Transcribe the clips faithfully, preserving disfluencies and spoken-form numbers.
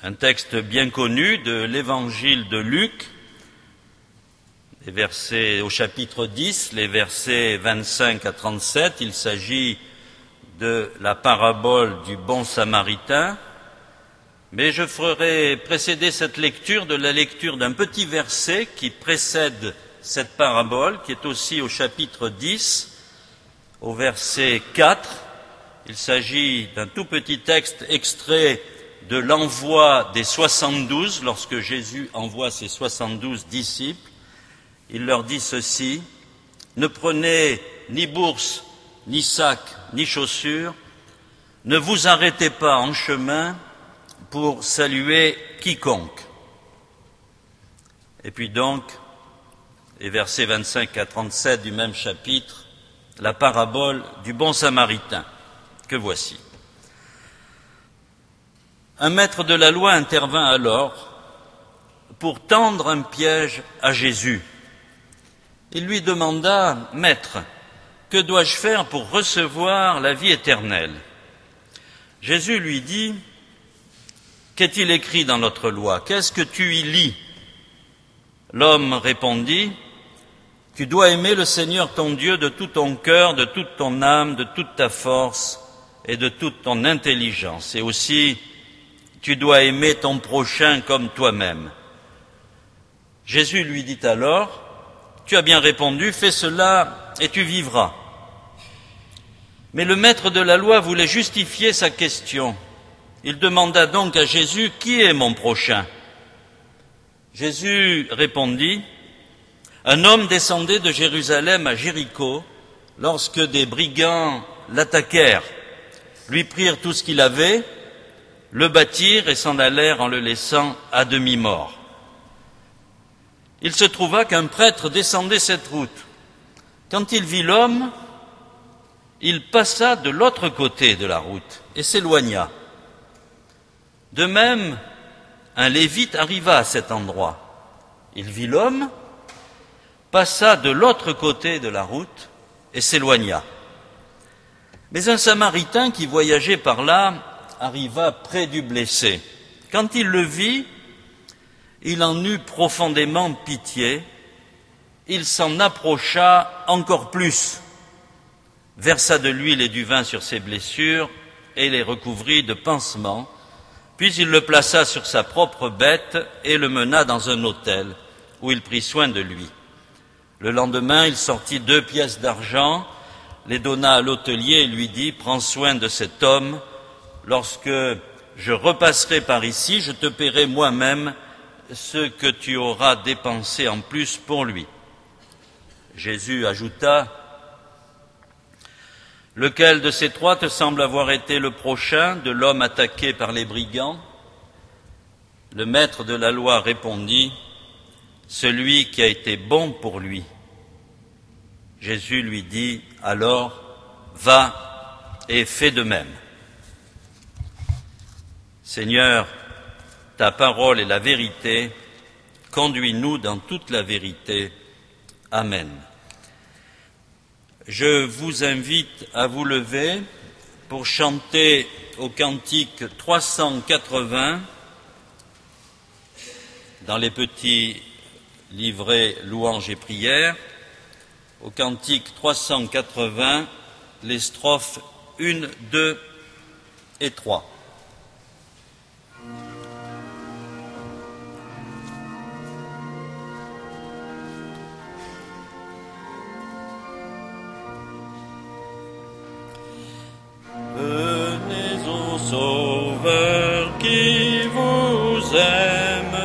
un texte bien connu de l'évangile de Luc, les versets, au chapitre dix, les versets vingt-cinq à trente-sept. Il s'agit de la parabole du bon samaritain, mais je ferai précéder cette lecture de la lecture d'un petit verset qui précède cette parabole, qui est aussi au chapitre dix, au verset quatre. Il s'agit d'un tout petit texte extrait de l'envoi des soixante-douze, lorsque Jésus envoie ses soixante-douze disciples. Il leur dit ceci: « Ne prenez ni bourse, ni sac, ni chaussures, ne vous arrêtez pas en chemin pour saluer quiconque. » Et puis donc, les versets vingt-cinq à trente-sept du même chapitre, la parabole du bon samaritain, que voici. Un maître de la loi intervint alors pour tendre un piège à Jésus. Il lui demanda: « Maître, que dois-je faire pour recevoir la vie éternelle ?» Jésus lui dit: « Qu'est-il écrit dans notre loi? Qu'est-ce que tu y lis ?» L'homme répondit: « Tu dois aimer le Seigneur ton Dieu de tout ton cœur, de toute ton âme, de toute ta force et de toute ton intelligence. Et aussi, tu dois aimer ton prochain comme toi-même. » Jésus lui dit alors: « Tu as bien répondu, fais cela et tu vivras. » Mais le maître de la loi voulait justifier sa question. Il demanda donc à Jésus: « Qui est mon prochain ?» Jésus répondit: « Un homme descendait de Jérusalem à Jéricho lorsque des brigands l'attaquèrent, lui prirent tout ce qu'il avait, le battirent et s'en allèrent en le laissant à demi-mort. Il se trouva qu'un prêtre descendait cette route. Quand il vit l'homme, il passa de l'autre côté de la route et s'éloigna. De même, un lévite arriva à cet endroit. Il vit l'homme, passa de l'autre côté de la route et s'éloigna. Mais un samaritain qui voyageait par là arriva près du blessé. Quand il le vit, il en eut profondément pitié. Il s'en approcha encore plus, versa de l'huile et du vin sur ses blessures et les recouvrit de pansements. Puis il le plaça sur sa propre bête et le mena dans un autel où il prit soin de lui. Le lendemain, il sortit deux pièces d'argent, les donna à l'hôtelier et lui dit: « Prends soin de cet homme. Lorsque je repasserai par ici, je te paierai moi-même ce que tu auras dépensé en plus pour lui. » Jésus ajouta: « Lequel de ces trois te semble avoir été le prochain de l'homme attaqué par les brigands ?» Le maître de la loi répondit: « Celui qui a été bon pour lui. » Jésus lui dit alors: « Va et fais de même. » Seigneur, ta parole est la vérité, conduis-nous dans toute la vérité. Amen. Je vous invite à vous lever pour chanter au cantique trois cent quatre-vingts, dans les petits livrets louanges et prières, au cantique trois cent quatre-vingts, les strophes un, deux et trois. Venez au Sauveur qui vous aime.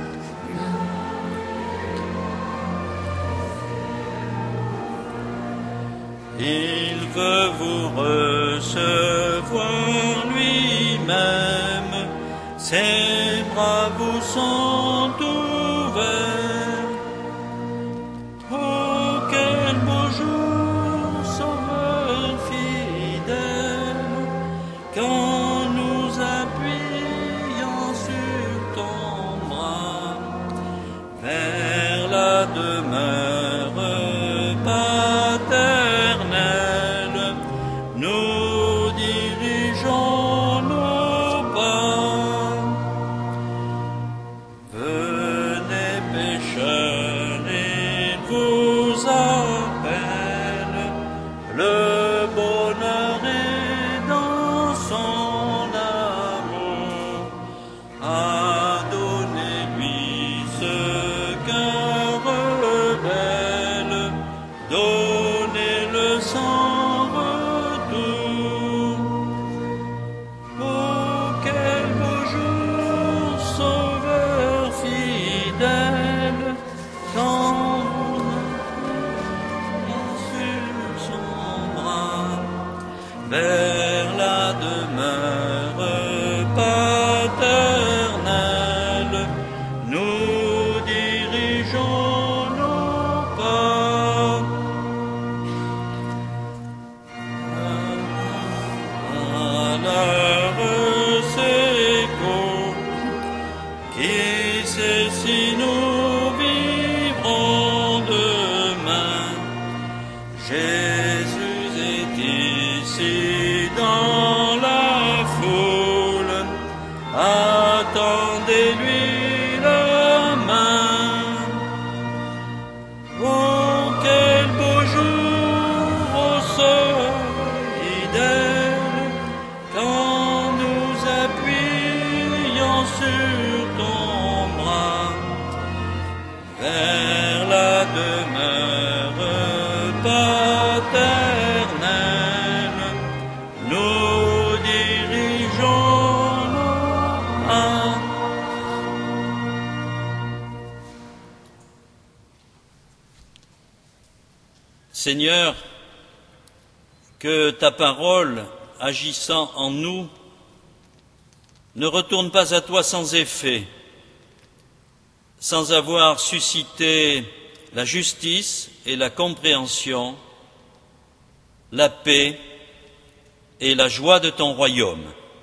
Il veut vous recevoir lui-même. Ses bras vous sont ouverts. Oh, quel beau jour, Sauveur fidèle, quand nous appuyons sur ton bras vers la demeure paternelle, nous dirigeons nos pas. si nous vivrons demain. Jésus est ici dans la foule, attendez-lui la main. Oh, quel beau jour au seuil d'elle, quand nous appuyons sur ton bras vers la demeure paternelle, nous dirigeons nos pas. Seigneur, que ta parole, agissant en nous, ne retourne pas à toi sans effet, sans avoir suscité la justice et la compréhension, la paix et la joie de ton royaume.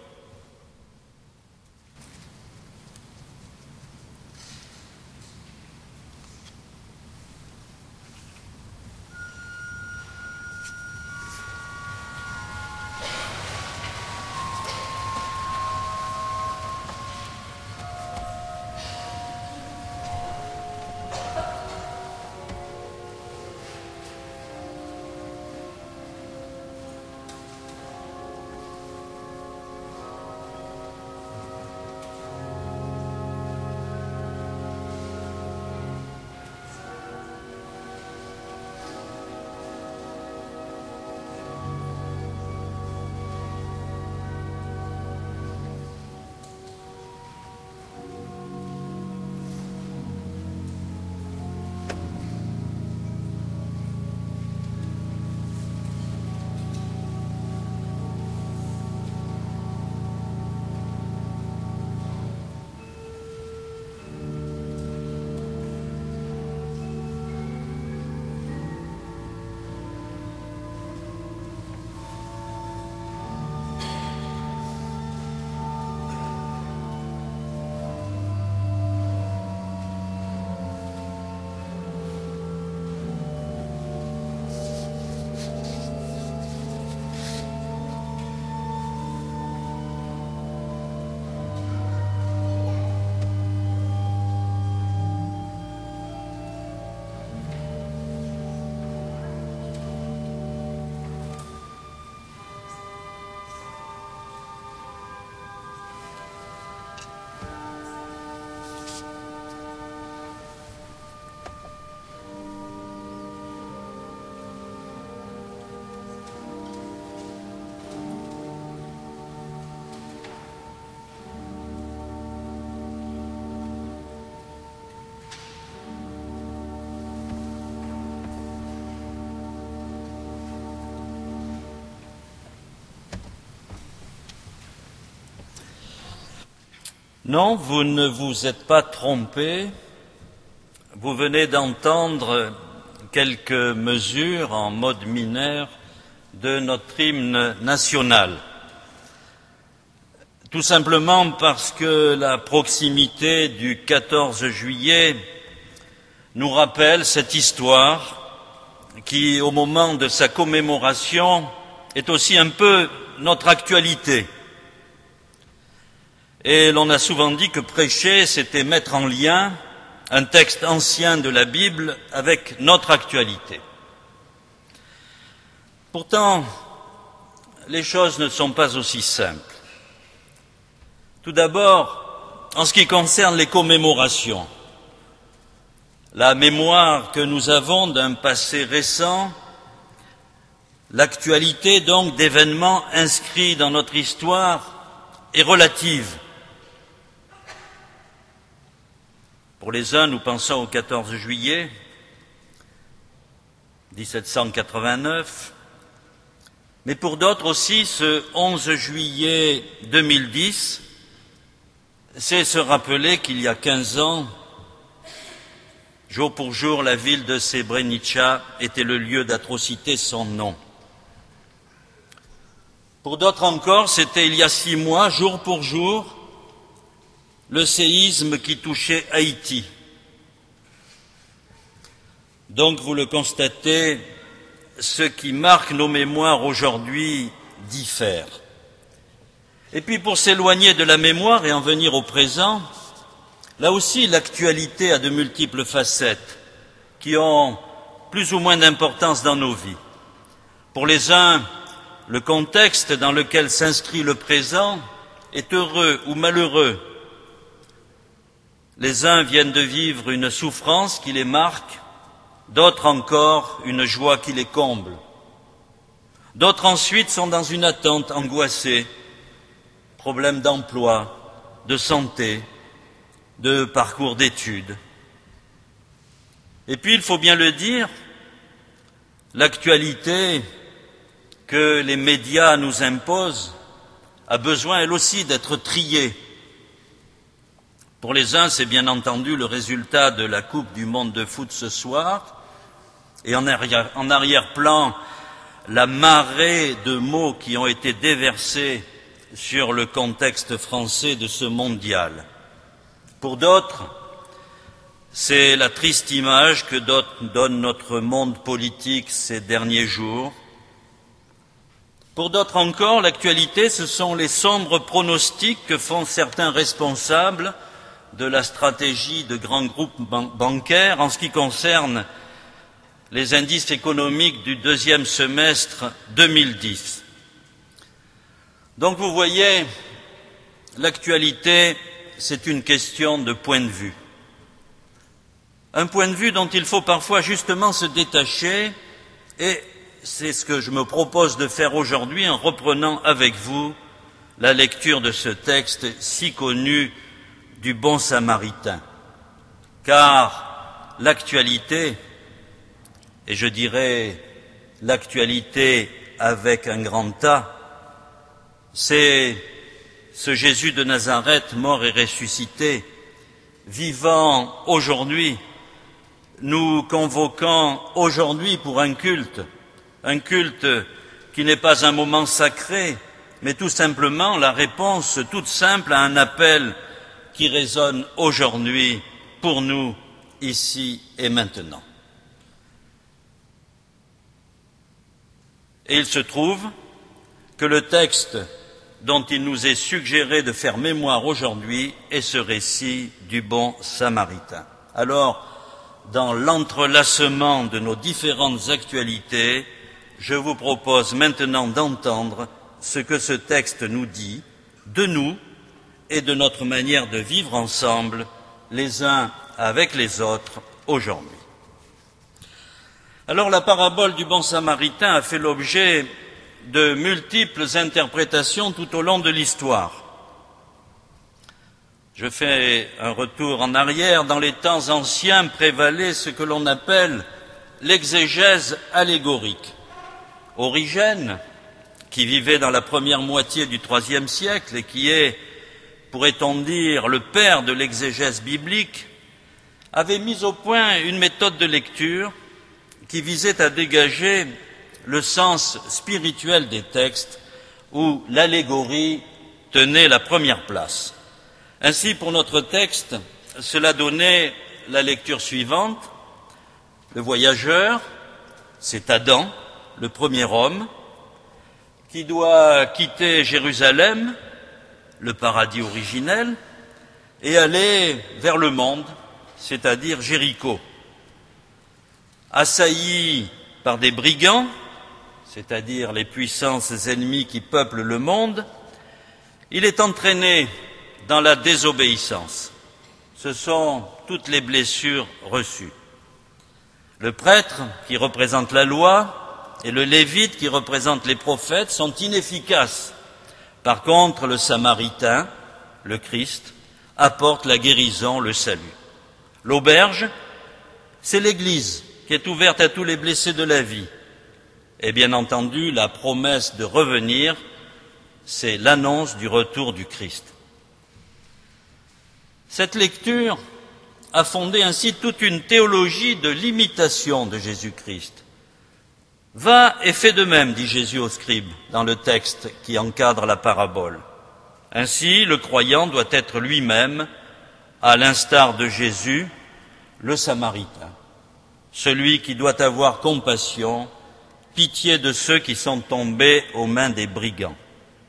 Non, vous ne vous êtes pas trompé. Vous venez d'entendre quelques mesures en mode mineur de notre hymne national. Tout simplement parce que la proximité du quatorze juillet nous rappelle cette histoire qui, au moment de sa commémoration, est aussi un peu notre actualité. Et l'on a souvent dit que prêcher, c'était mettre en lien un texte ancien de la Bible avec notre actualité. Pourtant, les choses ne sont pas aussi simples. Tout d'abord, en ce qui concerne les commémorations, la mémoire que nous avons d'un passé récent, l'actualité donc d'événements inscrits dans notre histoire est relative. Pour les uns, nous pensons au quatorze juillet dix-sept cent quatre-vingt-neuf, mais pour d'autres aussi, ce onze juillet deux mille dix, c'est se rappeler qu'il y a quinze ans, jour pour jour, la ville de Srebrenica était le lieu d'atrocité sans nom. Pour d'autres encore, c'était il y a six mois, jour pour jour, le séisme qui touchait Haïti. Donc, vous le constatez, ce qui marque nos mémoires aujourd'hui diffère. Et puis, pour s'éloigner de la mémoire et en venir au présent, là aussi, l'actualité a de multiples facettes qui ont plus ou moins d'importance dans nos vies. Pour les uns, le contexte dans lequel s'inscrit le présent est heureux ou malheureux. Les uns viennent de vivre une souffrance qui les marque, d'autres encore une joie qui les comble. D'autres ensuite sont dans une attente angoissée, problèmes d'emploi, de santé, de parcours d'études. Et puis, il faut bien le dire, l'actualité que les médias nous imposent a besoin, elle aussi, d'être triée. Pour les uns, c'est bien entendu le résultat de la Coupe du monde de foot ce soir, et en arrière, en arrière-plan, la marée de mots qui ont été déversés sur le contexte français de ce mondial. Pour d'autres, c'est la triste image que donne notre monde politique ces derniers jours. Pour d'autres encore, l'actualité, ce sont les sombres pronostics que font certains responsables de la stratégie de grands groupes ban- bancaires en ce qui concerne les indices économiques du deuxième semestre deux mille dix. Donc vous voyez, l'actualité, c'est une question de point de vue. Un point de vue dont il faut parfois justement se détacher, et c'est ce que je me propose de faire aujourd'hui en reprenant avec vous la lecture de ce texte si connu du bon samaritain. Car l'actualité, et je dirais l'actualité avec un grand A, c'est ce Jésus de Nazareth, mort et ressuscité, vivant aujourd'hui, nous convoquant aujourd'hui pour un culte, un culte qui n'est pas un moment sacré, mais tout simplement la réponse toute simple à un appel qui résonne aujourd'hui pour nous, ici et maintenant. Et il se trouve que le texte dont il nous est suggéré de faire mémoire aujourd'hui est ce récit du bon samaritain. Alors, dans l'entrelacement de nos différentes actualités, je vous propose maintenant d'entendre ce que ce texte nous dit de nous et de notre manière de vivre ensemble, les uns avec les autres, aujourd'hui. Alors, la parabole du bon samaritain a fait l'objet de multiples interprétations tout au long de l'histoire. Je fais un retour en arrière. Dans les temps anciens prévalait ce que l'on appelle l'exégèse allégorique. Origène, qui vivait dans la première moitié du troisième siècle et qui est, pourrait-on dire, le père de l'exégèse biblique, avait mis au point une méthode de lecture qui visait à dégager le sens spirituel des textes où l'allégorie tenait la première place. Ainsi, pour notre texte, cela donnait la lecture suivante. Le voyageur, c'est Adam, le premier homme, qui doit quitter Jérusalem, le paradis originel, et aller vers le monde, c'est-à-dire Jéricho. Assailli par des brigands, c'est-à-dire les puissances ennemies qui peuplent le monde, il est entraîné dans la désobéissance. Ce sont toutes les blessures reçues. Le prêtre, qui représente la loi, et le lévite, qui représente les prophètes, sont inefficaces. Par contre, le samaritain, le Christ, apporte la guérison, le salut. L'auberge, c'est l'Église, qui est ouverte à tous les blessés de la vie. Et bien entendu, la promesse de revenir, c'est l'annonce du retour du Christ. Cette lecture a fondé ainsi toute une théologie de l'imitation de Jésus-Christ. Va et fais de même, dit Jésus aux scribes dans le texte qui encadre la parabole. Ainsi, le croyant doit être lui-même, à l'instar de Jésus, le Samaritain, celui qui doit avoir compassion, pitié de ceux qui sont tombés aux mains des brigands.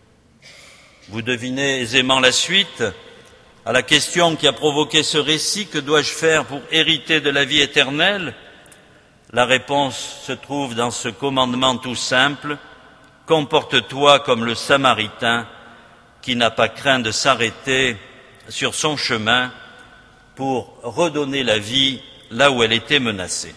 Vous devinez aisément la suite. À la question qui a provoqué ce récit, que dois-je faire pour hériter de la vie éternelle? La réponse se trouve dans ce commandement tout simple: comporte-toi comme le Samaritain qui n'a pas craint de s'arrêter sur son chemin pour redonner la vie là où elle était menacée.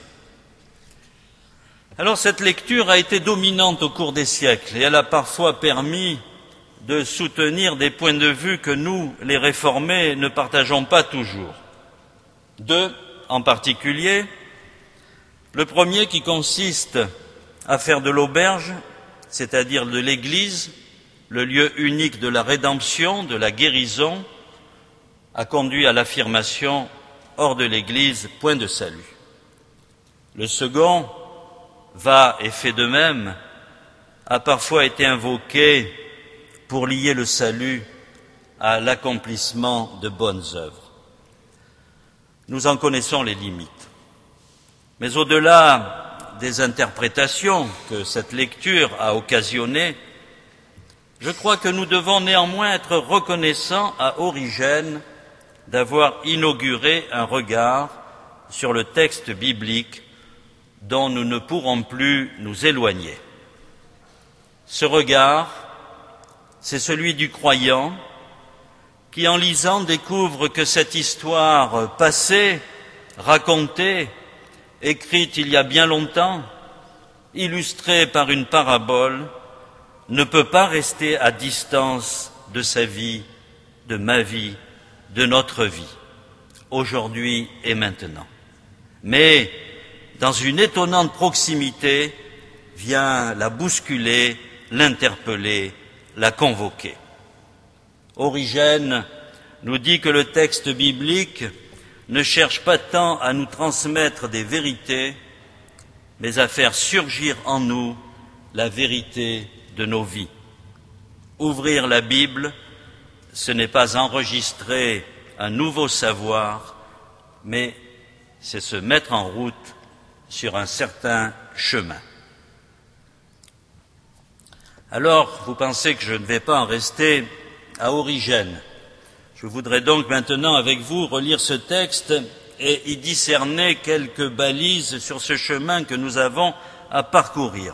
Alors cette lecture a été dominante au cours des siècles et elle a parfois permis de soutenir des points de vue que nous, les réformés, ne partageons pas toujours. Deux en particulier. Le premier qui consiste à faire de l'auberge, c'est-à-dire de l'Église, le lieu unique de la rédemption, de la guérison, a conduit à l'affirmation « hors de l'Église, point de salut ». Le second va et fait de même, a parfois été invoqué pour lier le salut à l'accomplissement de bonnes œuvres. Nous en connaissons les limites. Mais au-delà des interprétations que cette lecture a occasionnées, je crois que nous devons néanmoins être reconnaissants à Origène d'avoir inauguré un regard sur le texte biblique dont nous ne pourrons plus nous éloigner. Ce regard, c'est celui du croyant qui, en lisant, découvre que cette histoire passée, racontée, écrite il y a bien longtemps, illustrée par une parabole, ne peut pas rester à distance de sa vie, de ma vie, de notre vie, aujourd'hui et maintenant. Mais, dans une étonnante proximité, vient la bousculer, l'interpeller, la convoquer. Origène nous dit que le texte biblique ne cherche pas tant à nous transmettre des vérités, mais à faire surgir en nous la vérité de nos vies. Ouvrir la Bible, ce n'est pas enregistrer un nouveau savoir, mais c'est se mettre en route sur un certain chemin. Alors, vous pensez que je ne vais pas en rester à Origène. Je voudrais donc maintenant avec vous relire ce texte et y discerner quelques balises sur ce chemin que nous avons à parcourir.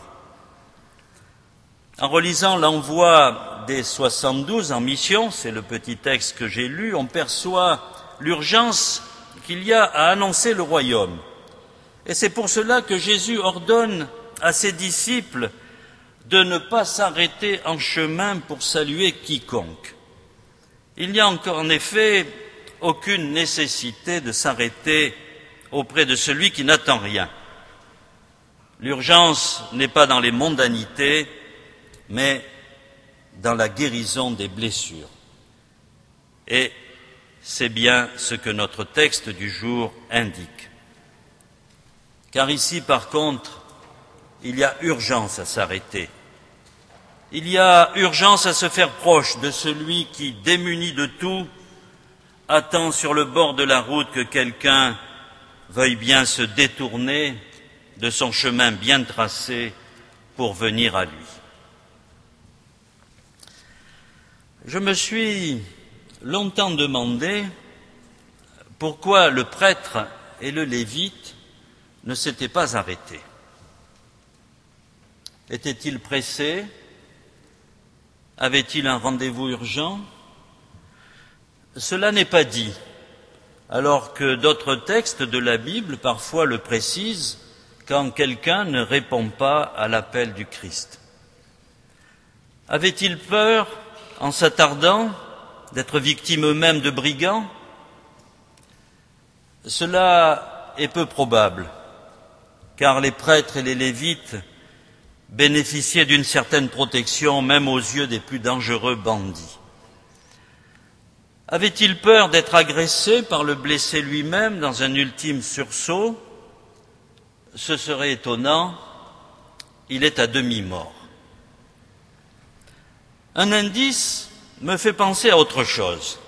En relisant l'envoi des soixante-douze en mission, c'est le petit texte que j'ai lu, on perçoit l'urgence qu'il y a à annoncer le royaume. Et c'est pour cela que Jésus ordonne à ses disciples de ne pas s'arrêter en chemin pour saluer quiconque. Il n'y a encore en effet aucune nécessité de s'arrêter auprès de celui qui n'attend rien. L'urgence n'est pas dans les mondanités, mais dans la guérison des blessures. Et c'est bien ce que notre texte du jour indique. Car ici, par contre, il y a urgence à s'arrêter. Il y a urgence à se faire proche de celui qui, démuni de tout, attend sur le bord de la route que quelqu'un veuille bien se détourner de son chemin bien tracé pour venir à lui. Je me suis longtemps demandé pourquoi le prêtre et le lévite ne s'étaient pas arrêtés. Étaient-ils pressés? Avait-il un rendez-vous urgent? Cela n'est pas dit, alors que d'autres textes de la Bible parfois le précisent quand quelqu'un ne répond pas à l'appel du Christ. Avaient-ils peur, en s'attardant, d'être victimes eux-mêmes de brigands? Cela est peu probable, car les prêtres et les lévites bénéficiaient d'une certaine protection, même aux yeux des plus dangereux bandits. Avait-il peur d'être agressé par le blessé lui-même dans un ultime sursaut? Ce serait étonnant, il est à demi-mort. Un indice me fait penser à autre chose.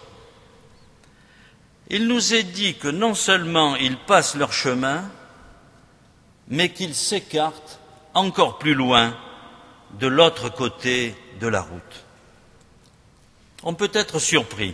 Il nous est dit que non seulement ils passent leur chemin, mais qu'ils s'écartent encore plus loin de l'autre côté de la route. On peut être surpris.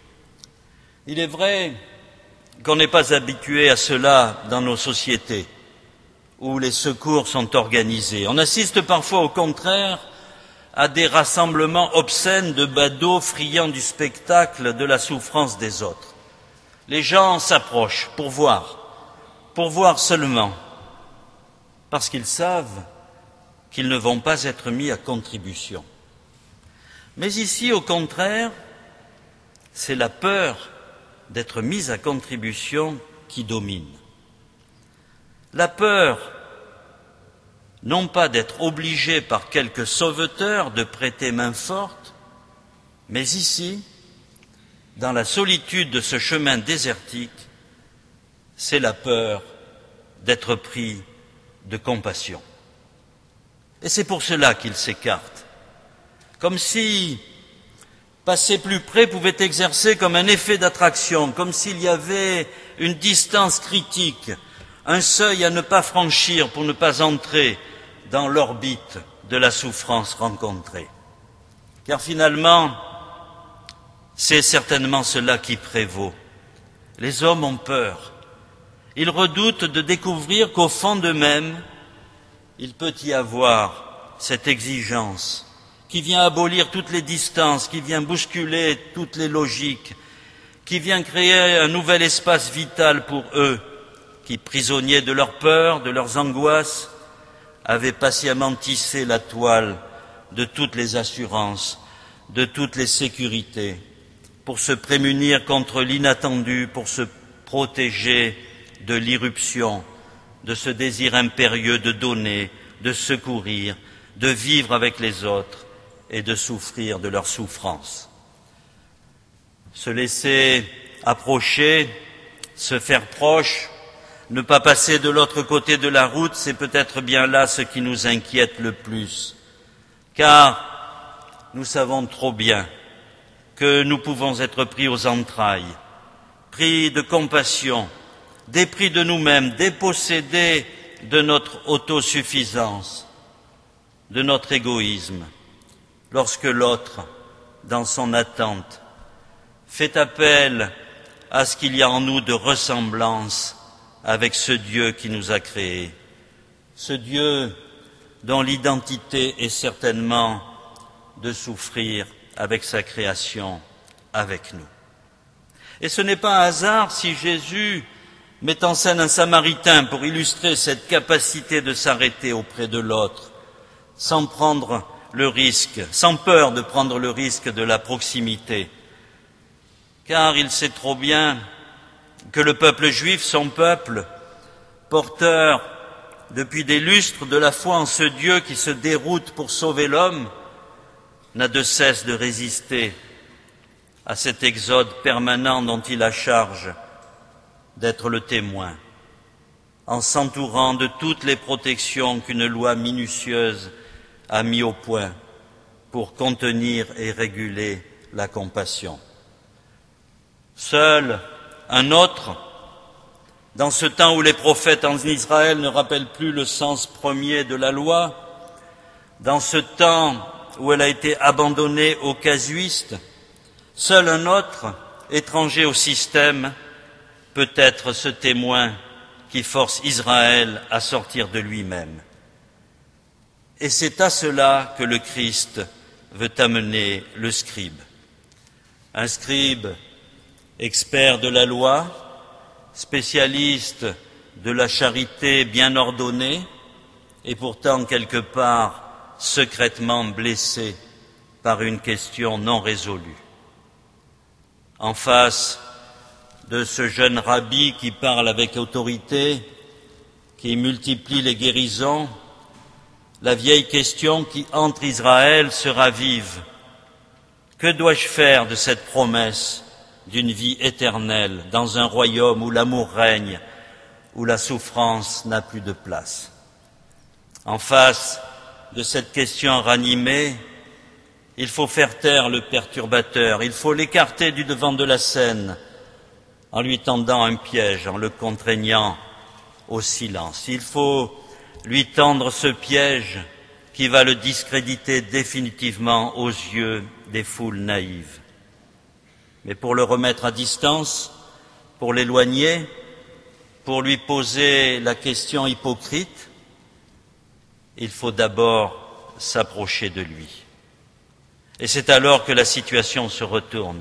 Il est vrai qu'on n'est pas habitué à cela dans nos sociétés, où les secours sont organisés. On assiste parfois au contraire à des rassemblements obscènes de badauds friands du spectacle de la souffrance des autres. Les gens s'approchent pour voir, pour voir seulement, parce qu'ils savent qu'ils ne vont pas être mis à contribution. Mais ici, au contraire, c'est la peur d'être mis à contribution qui domine. La peur, non pas d'être obligé par quelque sauveteur de prêter main forte, mais ici, dans la solitude de ce chemin désertique, c'est la peur d'être pris de compassion. Et c'est pour cela qu'ils s'écartent, comme si passer plus près pouvait exercer comme un effet d'attraction, comme s'il y avait une distance critique, un seuil à ne pas franchir pour ne pas entrer dans l'orbite de la souffrance rencontrée. Car finalement, c'est certainement cela qui prévaut. Les hommes ont peur. Ils redoutent de découvrir qu'au fond d'eux-mêmes, il peut y avoir cette exigence qui vient abolir toutes les distances, qui vient bousculer toutes les logiques, qui vient créer un nouvel espace vital pour eux, qui, prisonniers de leurs peurs, de leurs angoisses, avaient patiemment tissé la toile de toutes les assurances, de toutes les sécurités, pour se prémunir contre l'inattendu, pour se protéger de l'irruption, de ce désir impérieux de donner, de secourir, de vivre avec les autres et de souffrir de leur souffrance. Se laisser approcher, se faire proche, ne pas passer de l'autre côté de la route, c'est peut-être bien là ce qui nous inquiète le plus, car nous savons trop bien que nous pouvons être pris aux entrailles, pris de compassion, dépris de nous-mêmes, dépossédés de notre autosuffisance, de notre égoïsme, lorsque l'autre, dans son attente, fait appel à ce qu'il y a en nous de ressemblance avec ce Dieu qui nous a créés, ce Dieu dont l'identité est certainement de souffrir avec sa création, avec nous. Et ce n'est pas un hasard si Jésus met en scène un Samaritain pour illustrer cette capacité de s'arrêter auprès de l'autre, sans prendre le risque, sans peur de prendre le risque de la proximité, car il sait trop bien que le peuple juif, son peuple, porteur depuis des lustres de la foi en ce Dieu qui se déroute pour sauver l'homme, n'a de cesse de résister à cet exode permanent dont il a charge d'être le témoin, en s'entourant de toutes les protections qu'une loi minutieuse a mis au point pour contenir et réguler la compassion. Seul un autre, dans ce temps où les prophètes en Israël ne rappellent plus le sens premier de la loi, dans ce temps où elle a été abandonnée aux casuistes, seul un autre, étranger au système, peut être ce témoin qui force Israël à sortir de lui-même. Et c'est à cela que le Christ veut amener le scribe. Un scribe expert de la loi, spécialiste de la charité bien ordonnée, et pourtant quelque part secrètement blessé par une question non résolue. En face de ce jeune rabbi qui parle avec autorité, qui multiplie les guérisons, la vieille question qui hante Israël se ravive. Que dois-je faire de cette promesse d'une vie éternelle dans un royaume où l'amour règne, où la souffrance n'a plus de place? En face de cette question ranimée, Il faut faire taire le perturbateur, il faut l'écarter du devant de la scène en lui tendant un piège, en le contraignant au silence. Il faut lui tendre ce piège qui va le discréditer définitivement aux yeux des foules naïves. Mais pour le remettre à distance, pour l'éloigner, pour lui poser la question hypocrite, il faut d'abord s'approcher de lui. Et c'est alors que la situation se retourne.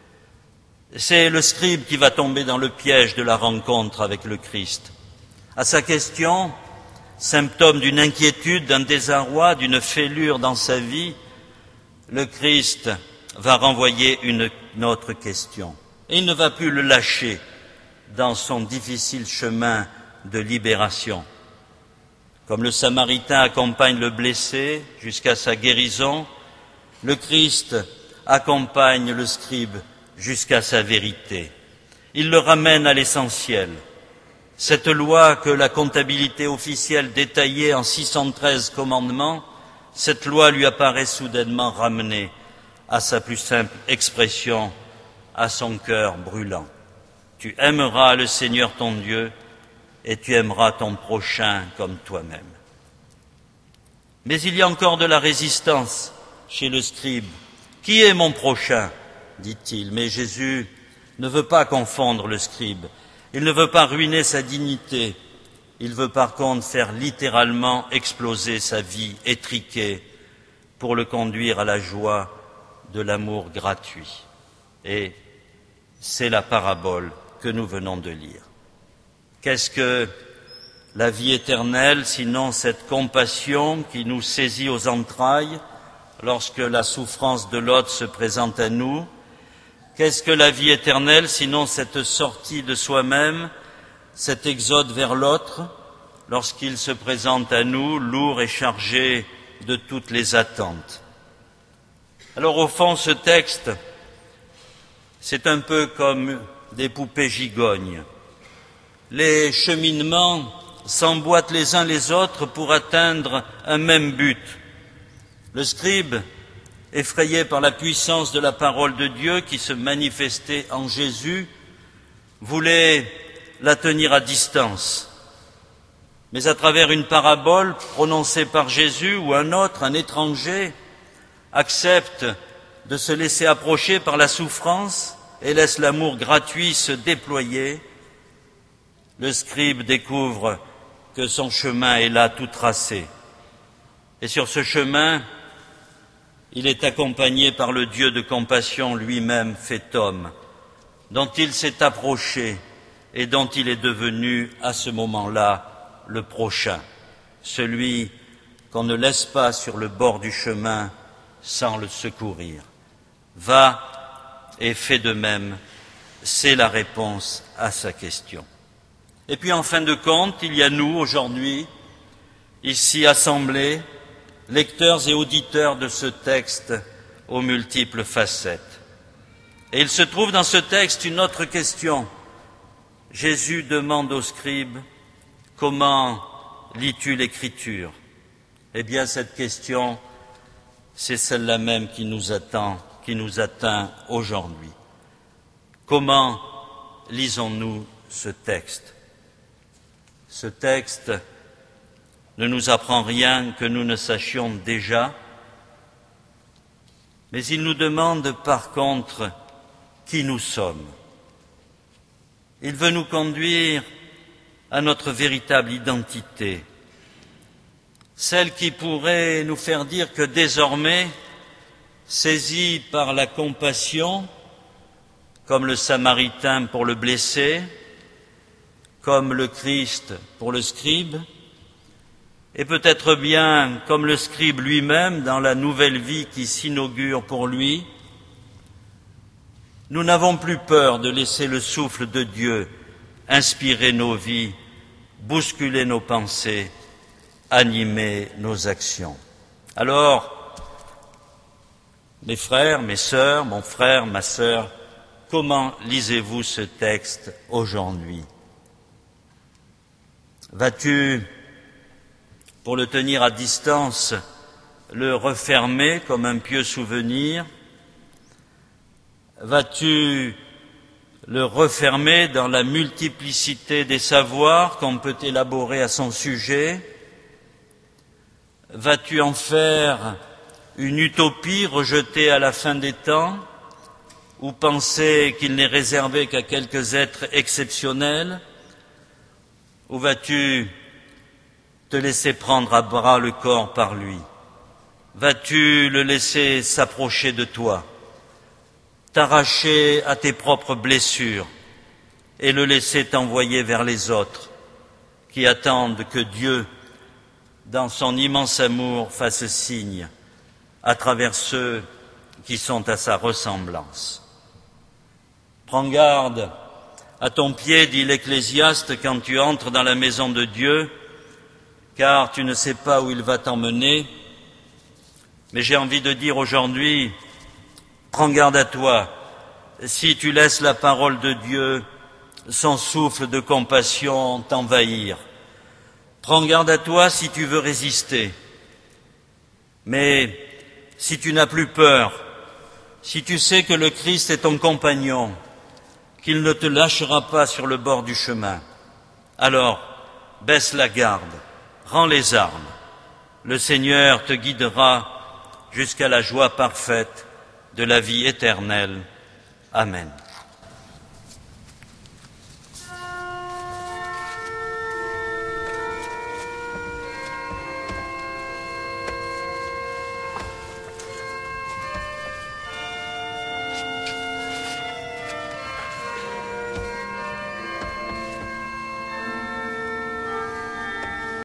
C'est le scribe qui va tomber dans le piège de la rencontre avec le Christ. À sa question, symptôme d'une inquiétude, d'un désarroi, d'une fêlure dans sa vie, le Christ va renvoyer une, une autre question. Et il ne va plus le lâcher dans son difficile chemin de libération. Comme le Samaritain accompagne le blessé jusqu'à sa guérison, le Christ accompagne le scribe jusqu'à sa vérité. Il le ramène à l'essentiel. Cette loi que la comptabilité officielle détaillait en six cent treize commandements, cette loi lui apparaît soudainement ramenée à sa plus simple expression, à son cœur brûlant. Tu aimeras le Seigneur ton Dieu et tu aimeras ton prochain comme toi-même. Mais il y a encore de la résistance chez le scribe. Qui est mon prochain ? dit-il. Mais Jésus ne veut pas confondre le scribe. Il ne veut pas ruiner sa dignité. Il veut par contre faire littéralement exploser sa vie étriquée pour le conduire à la joie de l'amour gratuit. Et c'est la parabole que nous venons de lire. Qu'est-ce que la vie éternelle, sinon cette compassion qui nous saisit aux entrailles lorsque la souffrance de l'autre se présente à nous? Qu'est-ce que la vie éternelle, sinon cette sortie de soi-même, cet exode vers l'autre, lorsqu'il se présente à nous, lourd et chargé de toutes les attentes? Alors au fond, ce texte, c'est un peu comme des poupées gigognes. Les cheminements s'emboîtent les uns les autres pour atteindre un même but. Le scribe, effrayé par la puissance de la parole de Dieu qui se manifestait en Jésus, voulait la tenir à distance. Mais à travers une parabole prononcée par Jésus ou un autre, un étranger, accepte de se laisser approcher par la souffrance et laisse l'amour gratuit se déployer, le scribe découvre que son chemin est là tout tracé. Et sur ce chemin, il est accompagné par le Dieu de compassion lui-même fait homme, dont il s'est approché et dont il est devenu à ce moment-là le prochain, celui qu'on ne laisse pas sur le bord du chemin sans le secourir. Va et fais de même, c'est la réponse à sa question. Et puis en fin de compte, il y a nous aujourd'hui, ici assemblés, lecteurs et auditeurs de ce texte aux multiples facettes. Et il se trouve dans ce texte une autre question. Jésus demande au scribe, « Comment lis-tu l'Écriture ?» Eh bien, cette question, c'est celle-là même qui nous attend, qui nous atteint aujourd'hui. Comment lisons-nous ce texte ? Ce texte ne nous apprend rien que nous ne sachions déjà, mais il nous demande par contre qui nous sommes. Il veut nous conduire à notre véritable identité, celle qui pourrait nous faire dire que désormais, saisis par la compassion, comme le Samaritain pour le blessé, comme le Christ pour le scribe, et peut-être bien comme le scribe lui-même dans la nouvelle vie qui s'inaugure pour lui, nous n'avons plus peur de laisser le souffle de Dieu inspirer nos vies, bousculer nos pensées, animer nos actions. Alors, mes frères, mes sœurs, mon frère, ma sœur, comment lisez-vous ce texte aujourd'hui ? Vas-tu, pour le tenir à distance, le refermer comme un pieux souvenir? Vas-tu le refermer dans la multiplicité des savoirs qu'on peut élaborer à son sujet? Vas-tu en faire une utopie rejetée à la fin des temps, ou penser qu'il n'est réservé qu'à quelques êtres exceptionnels? Ou vas-tu te laisser prendre à bras le corps par lui? Vas-tu le laisser s'approcher de toi, t'arracher à tes propres blessures et le laisser t'envoyer vers les autres qui attendent que Dieu, dans son immense amour, fasse signe à travers ceux qui sont à sa ressemblance? Prends garde à ton pied, dit l'Ecclésiaste, quand tu entres dans la maison de Dieu, car tu ne sais pas où il va t'emmener. Mais j'ai envie de dire aujourd'hui, prends garde à toi, si tu laisses la parole de Dieu, son souffle de compassion, t'envahir. Prends garde à toi si tu veux résister. Mais si tu n'as plus peur, si tu sais que le Christ est ton compagnon, qu'il ne te lâchera pas sur le bord du chemin, alors baisse la garde, rends les armes. Le Seigneur te guidera jusqu'à la joie parfaite de la vie éternelle. Amen.